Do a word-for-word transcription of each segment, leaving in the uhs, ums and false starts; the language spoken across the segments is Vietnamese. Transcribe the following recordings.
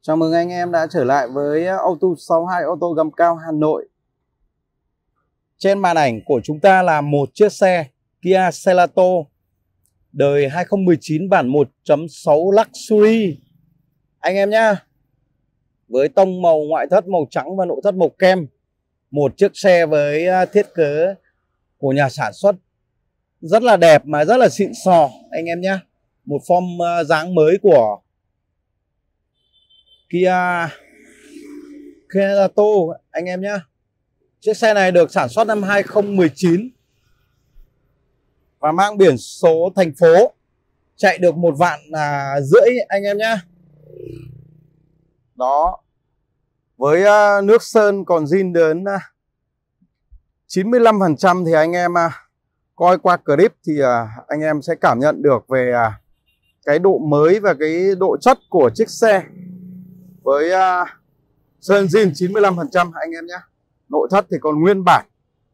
Chào mừng anh em đã trở lại với Auto sáu hai ô tô gầm cao Hà Nội. Trên màn ảnh của chúng ta là một chiếc xe Kia Celato đời hai không một chín bản một chấm sáu Luxury anh em nhá. Với tông màu ngoại thất màu trắng và nội thất màu kem. Một chiếc xe với thiết kế của nhà sản xuất rất là đẹp mà rất là xịn sò anh em nhá. Một form dáng mới của Kia Celato anh em nhé. Chiếc xe này được sản xuất năm hai không một chín và mang biển số thành phố, chạy được một vạn à, rưỡi anh em nhé. Đó, với uh, nước sơn còn zin đến uh, chín mươi lăm phần trăm thì anh em uh, coi qua clip thì uh, anh em sẽ cảm nhận được về uh, cái độ mới và cái độ chất của chiếc xe. Với uh, sơn zin chín mươi lăm phần trăm anh em nhé. Nội thất thì còn nguyên bản.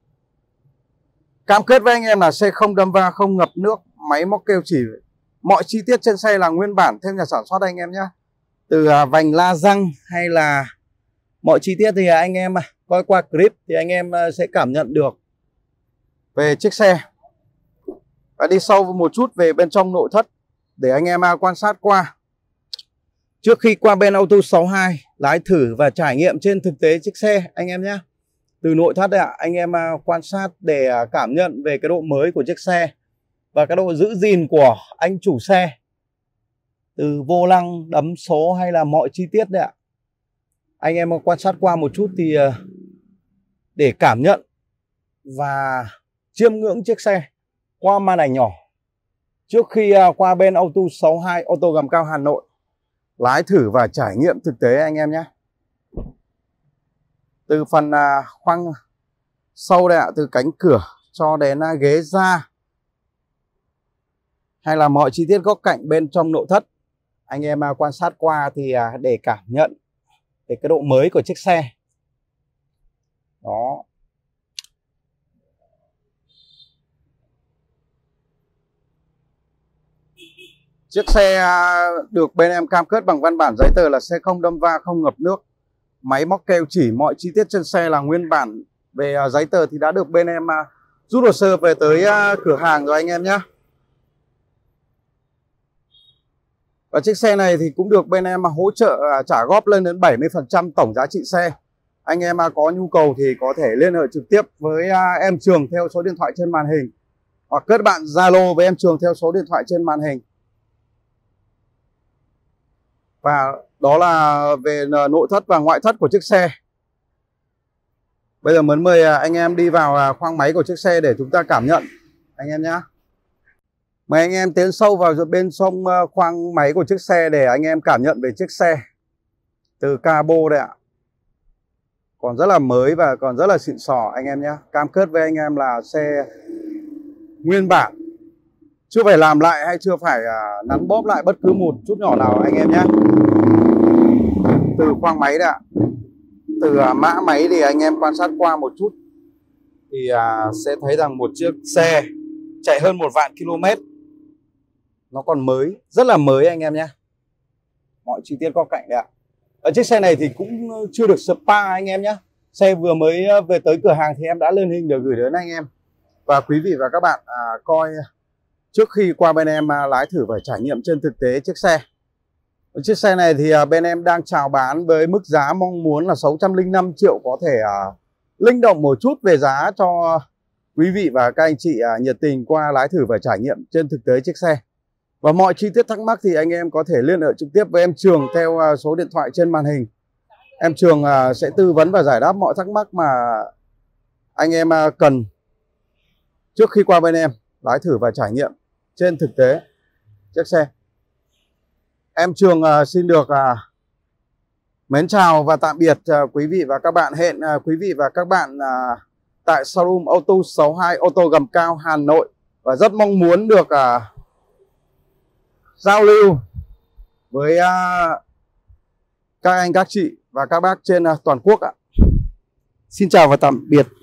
Cam kết với anh em là xe không đâm va, không ngập nước, máy móc kêu chỉ. Mọi chi tiết trên xe là nguyên bản theo nhà sản xuất anh em nhé. Từ uh, vành la răng hay là mọi chi tiết thì anh em uh, coi qua clip thì anh em uh, sẽ cảm nhận được về chiếc xe. Và đi sâu một chút về bên trong nội thất để anh em uh, quan sát qua. Trước khi qua bên Auto sáu hai lái thử và trải nghiệm trên thực tế chiếc xe anh em nhé. Từ nội thất ạ, anh em quan sát để cảm nhận về cái độ mới của chiếc xe và cái độ giữ gìn của anh chủ xe. Từ vô lăng, đấm số hay là mọi chi tiết đấy ạ. Anh em quan sát qua một chút thì để cảm nhận và chiêm ngưỡng chiếc xe qua màn ảnh nhỏ. Trước khi qua bên Auto sáu hai ô tô gầm cao Hà Nội lái thử và trải nghiệm thực tế anh em nhé. Từ phần à, khoang sau đây ạ, từ cánh cửa cho đến à, ghế da hay là mọi chi tiết góc cạnh bên trong nội thất anh em à, quan sát qua thì à, để cảm nhận về cái độ mới của chiếc xe. Đó. Chiếc xe được bên em cam kết bằng văn bản giấy tờ là xe không đâm va, không ngập nước, máy móc keo chỉ, mọi chi tiết trên xe là nguyên bản. Về giấy tờ thì đã được bên em rút hồ sơ về tới cửa hàng rồi anh em nhé. Và chiếc xe này thì cũng được bên em hỗ trợ trả góp lên đến bảy mươi phần trăm tổng giá trị xe. Anh em có nhu cầu thì có thể liên hệ trực tiếp với em Trường theo số điện thoại trên màn hình, hoặc kết bạn Zalo với em Trường theo số điện thoại trên màn hình. Và đó là về nội thất và ngoại thất của chiếc xe. Bây giờ muốn mời anh em đi vào khoang máy của chiếc xe để chúng ta cảm nhận anh em nhé. Mời anh em tiến sâu vào bên trong khoang máy của chiếc xe để anh em cảm nhận về chiếc xe. Từ cabo đây ạ, còn rất là mới và còn rất là xịn sò anh em nhé. Cam kết với anh em là xe nguyên bản, chưa phải làm lại hay chưa phải uh, nắn bóp lại bất cứ một chút nhỏ nào anh em nhé. Từ khoang máy đấy ạ, từ uh, mã máy thì anh em quan sát qua một chút thì uh, sẽ thấy rằng một chiếc xe chạy hơn một vạn km, nó còn mới, rất là mới anh em nhé. Mọi chi tiết góc cạnh đấy ạ. Ở chiếc xe này thì cũng chưa được spa anh em nhé. Xe vừa mới về tới cửa hàng thì em đã lên hình để gửi đến anh em và quý vị và các bạn uh, coi trước khi qua bên em lái thử và trải nghiệm trên thực tế chiếc xe. Chiếc xe này thì bên em đang chào bán với mức giá mong muốn là sáu trăm lẻ năm triệu. Có thể uh, linh động một chút về giá cho quý vị và các anh chị uh, nhiệt tình qua lái thử và trải nghiệm trên thực tế chiếc xe. Và mọi chi tiết thắc mắc thì anh em có thể liên hệ trực tiếp với em Trường theo uh, số điện thoại trên màn hình. Em Trường uh, sẽ tư vấn và giải đáp mọi thắc mắc mà anh em uh, cần trước khi qua bên em lái thử và trải nghiệm trên thực tế chiếc xe. Em Trường uh, xin được uh, mến chào và tạm biệt uh, quý vị và các bạn. Hẹn uh, quý vị và các bạn uh, tại showroom Auto sáu hai ô tô gầm cao Hà Nội. Và rất mong muốn được uh, giao lưu với uh, các anh, các chị và các bác trên uh, toàn quốc ạ. Xin chào và tạm biệt.